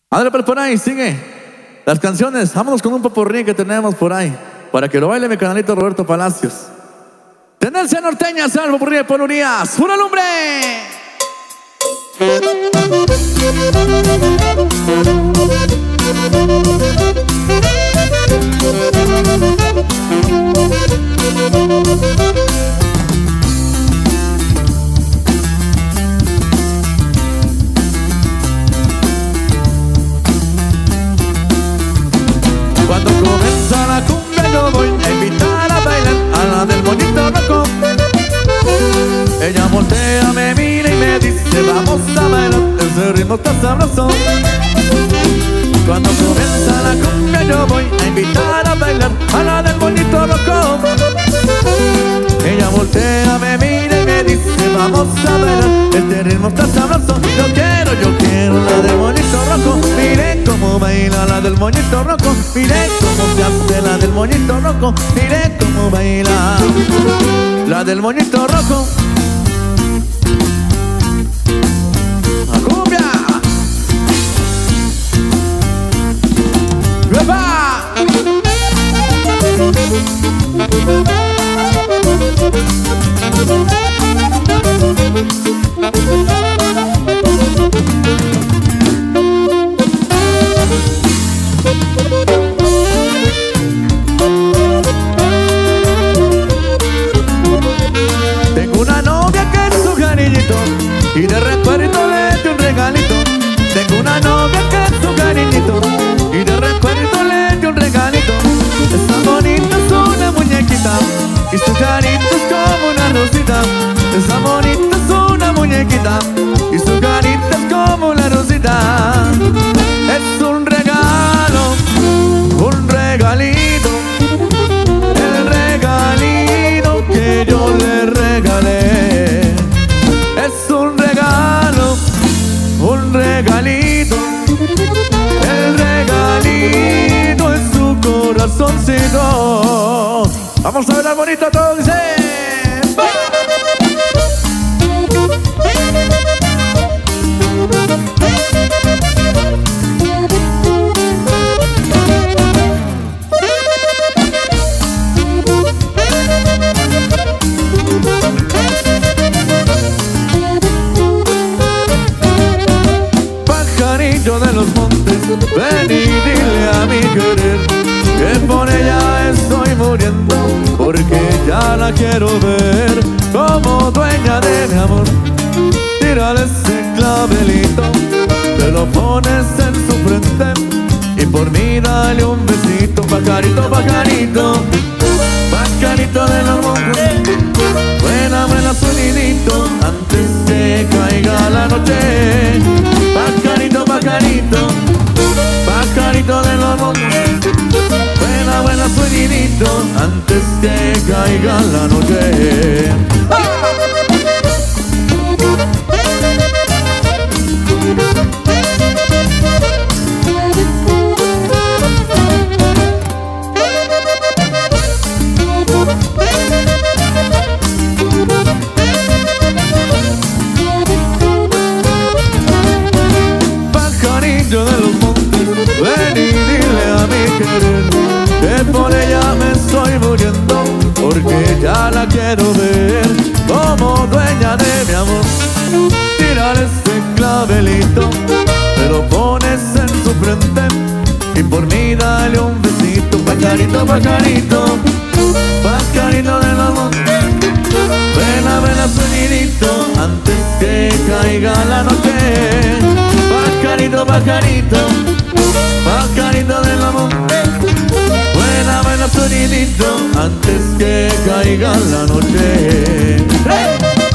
Ándale, pues por ahí, sigue las canciones. Vámonos con un popurrí que tenemos por ahí, para que lo baile mi canalito Roberto Palacios. Tendencia norteña, salvo popurrí de Polurías. ¡Pura lumbre! Cuando comienza la cumbia yo voy a invitar a bailar a la del moñito rojo. Ella voltea, me mira y me dice vamos a bailar, ese ritmo está sabroso. Cuando comienza la cumbia yo voy a invitar a bailar a la del moñito rojo. Ella voltea, me mira y me dice vamos a bailar, este ritmo está sabroso. Yo quiero la del moñito rojo. Mire cómo baila la del moñito rojo. Mire cómo se hace la del moñito rojo. Mire cómo baila la del moñito rojo. ¡A cumbia! ¡Epa! Tengo una novia que es su cariñito y de recuerdo le di un regalito. Tengo una novia que es su cariñito y de recuerdo le di un regalito. Está bonita, es una muñequita y su carita es como una rosita. Está bonita, es una muñequita y su carita es como una rosita. Es un regalo, un regalito, el regalito que yo le regalé. Es un regalo, un regalito, el regalito es su corazoncito. Vamos a ver al bonito todos, dice. Pajarito de los montes, ven y dile a mi querer que por ella estoy muriendo, porque ya la quiero ver como dueña de mi amor. Tírale ese clavelito, te lo pones en su frente y por mí dale un besito. Pajarito, pajarito, pajarito de los montes, buena su nidito antes que caiga la noche. Pajarito, pajarito, pajarito de los montes, buena su nidito antes que caiga la noche. Pajarito de los montes, ven y dile a mi querer que por ella me estoy muriendo, porque ya la quiero ver como dueña de mi amor. Tírale ese clavelito, te lo pones en su frente y por mí dale un besito. Pajarito, pajarito, pajarito de los montes, buena su nidito antes que caiga la noche. Pajarito, pajarito, pajarito de los montes, buena su nidito antes que caiga la noche. ¡Hey!